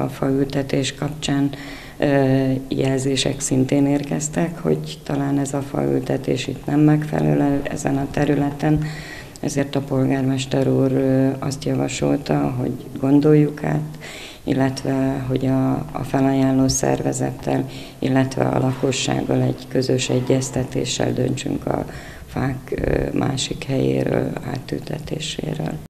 a faültetés kapcsán jelzések szintén érkeztek, hogy talán ez a faültetés itt nem megfelelő ezen a területen, ezért a polgármester úr azt javasolta, hogy gondoljuk át, illetve hogy a felajánló szervezettel, illetve a lakossággal egy közös egyeztetéssel döntsünk a fák másik helyéről, átültetéséről.